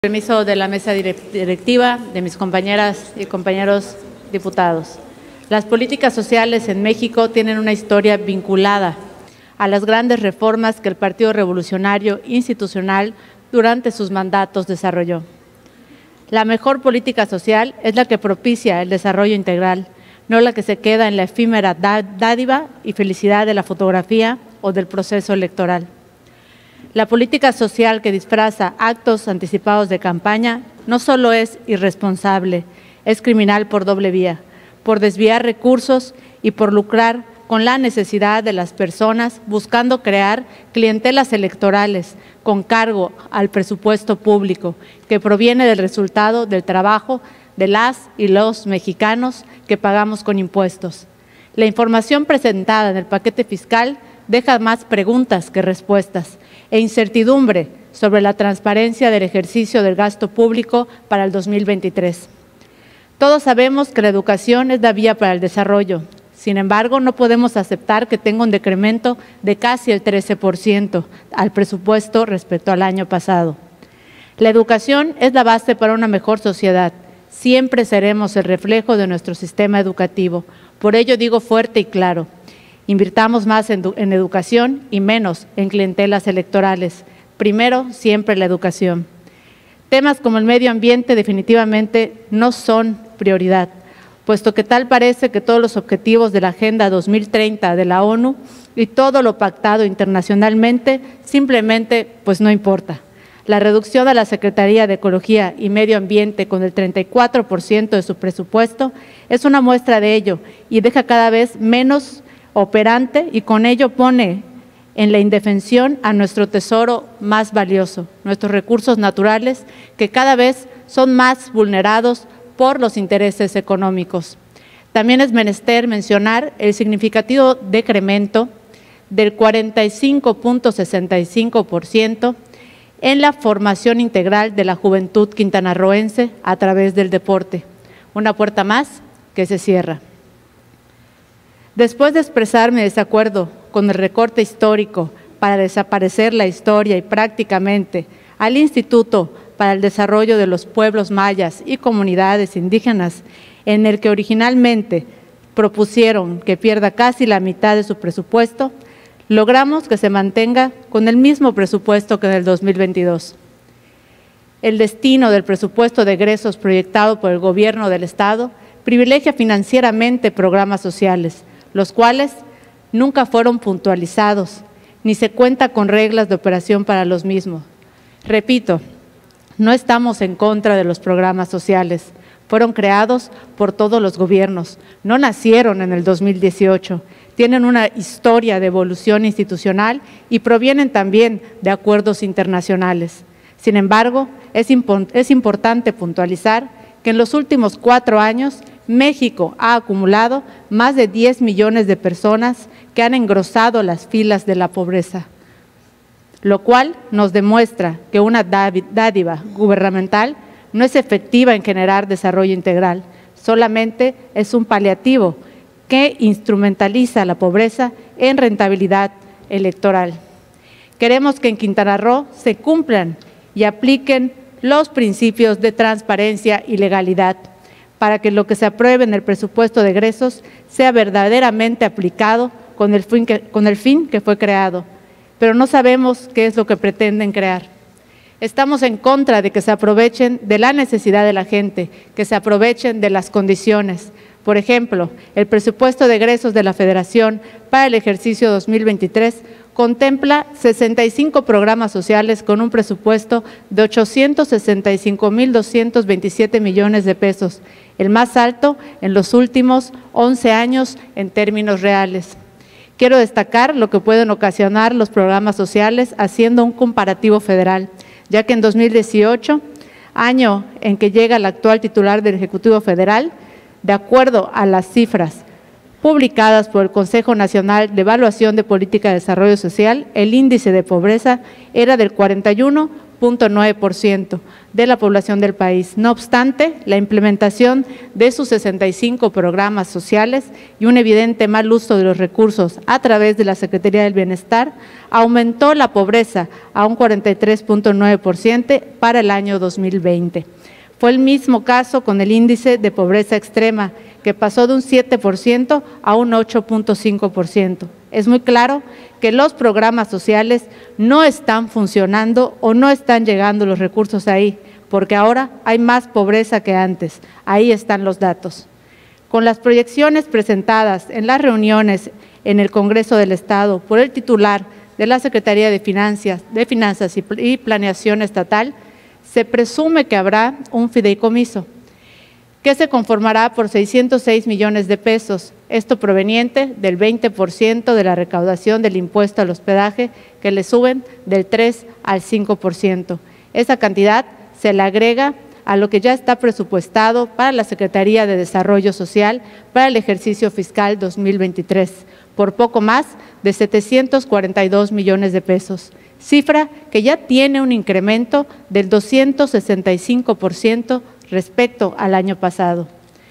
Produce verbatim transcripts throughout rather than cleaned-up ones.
Permiso de la mesa directiva, de mis compañeras y compañeros diputados. Las políticas sociales en México tienen una historia vinculada a las grandes reformas que el Partido Revolucionario Institucional durante sus mandatos desarrolló. La mejor política social es la que propicia el desarrollo integral, no la que se queda en la efímera dádiva y felicidad de la fotografía o del proceso electoral. La política social que disfraza actos anticipados de campaña no solo es irresponsable, es criminal por doble vía, por desviar recursos y por lucrar con la necesidad de las personas, buscando crear clientelas electorales con cargo al presupuesto público, que proviene del resultado del trabajo de las y los mexicanos que pagamos con impuestos. La información presentada en el paquete fiscal deja más preguntas que respuestas e incertidumbre sobre la transparencia del ejercicio del gasto público para el dos mil veintitrés. Todos sabemos que la educación es la vía para el desarrollo. Sin embargo, no podemos aceptar que tenga un decremento de casi el trece por ciento al presupuesto respecto al año pasado. La educación es la base para una mejor sociedad. Siempre seremos el reflejo de nuestro sistema educativo. Por ello digo fuerte y claro: invirtamos más en, en educación y menos en clientelas electorales. Primero, siempre la educación. Temas como el medio ambiente definitivamente no son prioridad, puesto que tal parece que todos los objetivos de la Agenda dos mil treinta de la ONU y todo lo pactado internacionalmente simplemente pues no importa. La reducción de la Secretaría de Ecología y Medio Ambiente con el treinta y cuatro por ciento de su presupuesto es una muestra de ello y deja cada vez menos operante y con ello pone en la indefensión a nuestro tesoro más valioso, nuestros recursos naturales, que cada vez son más vulnerados por los intereses económicos. También es menester mencionar el significativo decremento del cuarenta y cinco punto sesenta y cinco por ciento en la formación integral de la juventud quintanarroense a través del deporte, una puerta más que se cierra. Después de expresar mi desacuerdo con el recorte histórico para desaparecer la historia y prácticamente al Instituto para el Desarrollo de los Pueblos Mayas y Comunidades Indígenas, en el que originalmente propusieron que pierda casi la mitad de su presupuesto, logramos que se mantenga con el mismo presupuesto que en el dos mil veintidós. El destino del presupuesto de egresos proyectado por el Gobierno del Estado privilegia financieramente programas sociales, los cuales nunca fueron puntualizados, ni se cuenta con reglas de operación para los mismos. Repito, no estamos en contra de los programas sociales, fueron creados por todos los gobiernos, no nacieron en el dos mil dieciocho, tienen una historia de evolución institucional y provienen también de acuerdos internacionales. Sin embargo, es, impo- es importante puntualizar que en los últimos cuatro años México ha acumulado más de diez millones de personas que han engrosado las filas de la pobreza, lo cual nos demuestra que una dádiva gubernamental no es efectiva en generar desarrollo integral, solamente es un paliativo que instrumentaliza la pobreza en rentabilidad electoral. Queremos que en Quintana Roo se cumplan y apliquen los principios de transparencia y legalidad, para que lo que se apruebe en el presupuesto de egresos sea verdaderamente aplicado con el fin que, con el fin que fue creado. Pero no sabemos qué es lo que pretenden crear. Estamos en contra de que se aprovechen de la necesidad de la gente, que se aprovechen de las condiciones. Por ejemplo, el presupuesto de egresos de la Federación para el ejercicio dos mil veintitrés contempla sesenta y cinco programas sociales con un presupuesto de ochocientos sesenta y cinco mil doscientos veintisiete millones de pesos, el más alto en los últimos once años en términos reales. Quiero destacar lo que pueden ocasionar los programas sociales haciendo un comparativo federal, ya que en dos mil dieciocho, año en que llega el actual titular del Ejecutivo Federal, de acuerdo a las cifras publicadas por el Consejo Nacional de Evaluación de Política de Desarrollo Social, el índice de pobreza era del cuarenta y uno punto nueve por ciento de la población del país. No obstante, la implementación de sus sesenta y cinco programas sociales y un evidente mal uso de los recursos a través de la Secretaría del Bienestar aumentó la pobreza a un cuarenta y tres punto nueve por ciento para el año dos mil veinte. Fue el mismo caso con el índice de pobreza extrema, que pasó de un siete por ciento a un ocho punto cinco por ciento. Es muy claro que los programas sociales no están funcionando o no están llegando los recursos ahí, porque ahora hay más pobreza que antes. Ahí están los datos. Con las proyecciones presentadas en las reuniones en el Congreso del Estado por el titular de la Secretaría de Finanzas, de Finanzas y Planeación Estatal, se presume que habrá un fideicomiso que se conformará por seiscientos seis millones de pesos, esto proveniente del veinte por ciento de la recaudación del impuesto al hospedaje, que le suben del tres al cinco por ciento. Esa cantidad se le agrega a lo que ya está presupuestado para la Secretaría de Desarrollo Social para el ejercicio fiscal dos mil veintitrés, por poco más de setecientos cuarenta y dos millones de pesos, cifra que ya tiene un incremento del doscientos sesenta y cinco por ciento respecto al año pasado.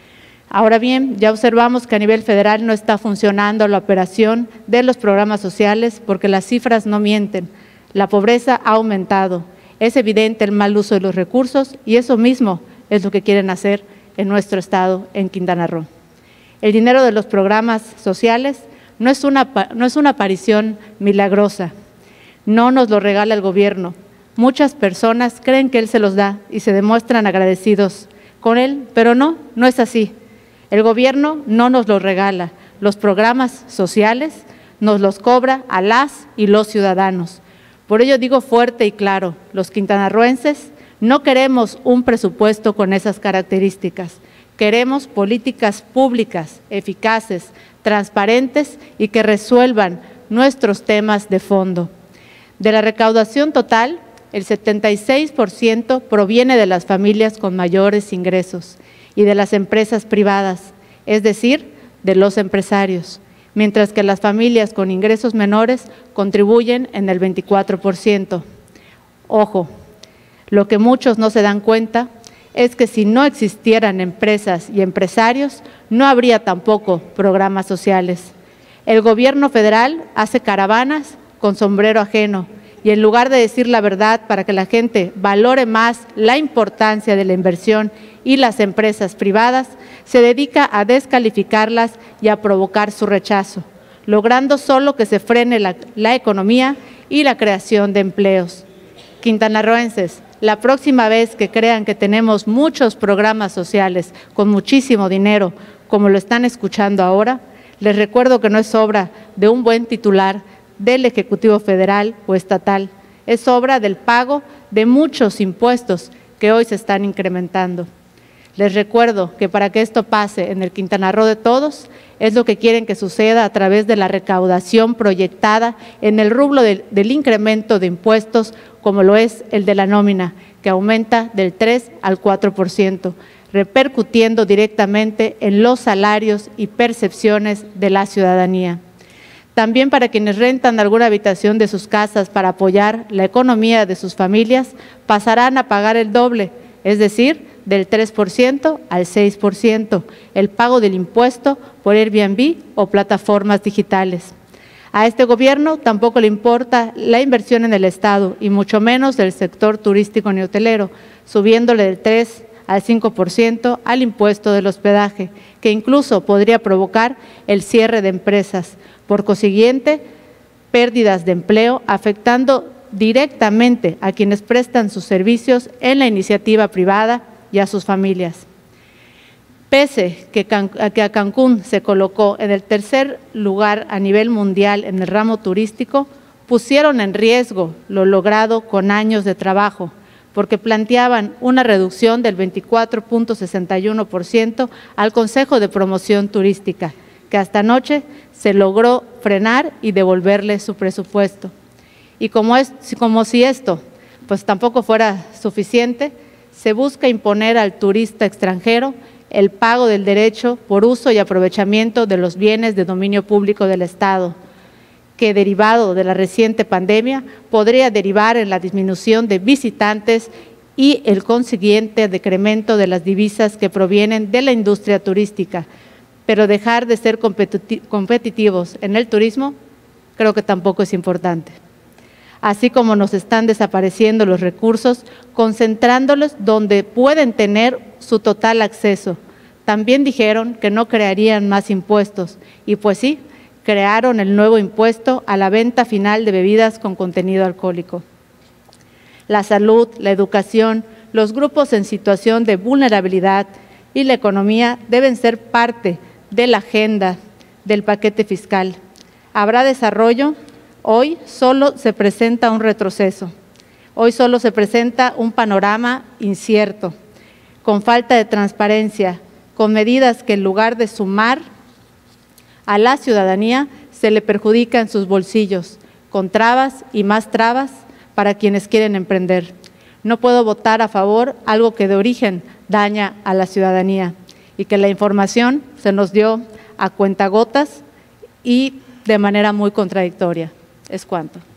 Ahora bien, ya observamos que a nivel federal no está funcionando la operación de los programas sociales porque las cifras no mienten. La pobreza ha aumentado, es evidente el mal uso de los recursos y eso mismo es lo que quieren hacer en nuestro estado, en Quintana Roo. El dinero de los programas sociales no es una, no es una aparición milagrosa, no nos lo regala el gobierno. Muchas personas creen que él se los da y se demuestran agradecidos con él, pero no, no es así. El gobierno no nos los regala, los programas sociales nos los cobra a las y los ciudadanos. Por ello digo fuerte y claro, los quintanarroenses no queremos un presupuesto con esas características, queremos políticas públicas, eficaces, transparentes y que resuelvan nuestros temas de fondo. De la recaudación total, el setenta y seis por ciento proviene de las familias con mayores ingresos y de las empresas privadas, es decir, de los empresarios, mientras que las familias con ingresos menores contribuyen en el veinticuatro por ciento. Ojo, lo que muchos no se dan cuenta es que si no existieran empresas y empresarios, no habría tampoco programas sociales. El gobierno federal hace caravanas con sombrero ajeno, y en lugar de decir la verdad para que la gente valore más la importancia de la inversión y las empresas privadas, se dedica a descalificarlas y a provocar su rechazo, logrando solo que se frene la, la economía y la creación de empleos. Quintanarroenses, la próxima vez que crean que tenemos muchos programas sociales con muchísimo dinero, como lo están escuchando ahora, les recuerdo que no es obra de un buen titular del Ejecutivo Federal o Estatal, es obra del pago de muchos impuestos que hoy se están incrementando. Les recuerdo que para que esto pase en el Quintana Roo de todos, es lo que quieren que suceda a través de la recaudación proyectada en el rubro del, del incremento de impuestos, como lo es el de la nómina, que aumenta del tres al cuatro por ciento, repercutiendo directamente en los salarios y percepciones de la ciudadanía. También para quienes rentan alguna habitación de sus casas para apoyar la economía de sus familias, pasarán a pagar el doble, es decir, del tres por ciento al seis por ciento, el pago del impuesto por Airbnb o plataformas digitales. A este gobierno tampoco le importa la inversión en el Estado y mucho menos del sector turístico ni hotelero, subiéndole del tres al cinco por ciento al impuesto del hospedaje, que incluso podría provocar el cierre de empresas. Por consiguiente, pérdidas de empleo afectando directamente a quienes prestan sus servicios en la iniciativa privada y a sus familias. Pese que a que a Cancún se colocó en el tercer lugar a nivel mundial en el ramo turístico, pusieron en riesgo lo logrado con años de trabajo, porque planteaban una reducción del veinticuatro punto sesenta y uno por ciento al Consejo de Promoción Turística, que hasta anoche se logró frenar y devolverle su presupuesto. Y como, es, como si esto pues tampoco fuera suficiente, se busca imponer al turista extranjero el pago del derecho por uso y aprovechamiento de los bienes de dominio público del Estado, que derivado de la reciente pandemia podría derivar en la disminución de visitantes y el consiguiente decremento de las divisas que provienen de la industria turística. Pero dejar de ser competitivos en el turismo creo que tampoco es importante. Así como nos están desapareciendo los recursos, concentrándolos donde pueden tener su total acceso. También dijeron que no crearían más impuestos, y pues sí, crearon el nuevo impuesto a la venta final de bebidas con contenido alcohólico. La salud, la educación, los grupos en situación de vulnerabilidad y la economía deben ser parte de la agenda del paquete fiscal. ¿Habrá desarrollo? Hoy solo se presenta un retroceso. Hoy solo se presenta un panorama incierto, con falta de transparencia, con medidas que en lugar de sumar a la ciudadanía se le perjudica en sus bolsillos, con trabas y más trabas para quienes quieren emprender. No puedo votar a favor algo que de origen daña a la ciudadanía y que la información se nos dio a cuentagotas y de manera muy contradictoria. Es cuanto.